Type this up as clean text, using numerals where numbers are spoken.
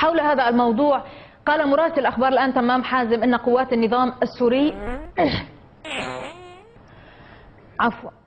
حول هذا الموضوع قال مراسل أخبار الآن تمام حازم إن قوات النظام السوري عفوا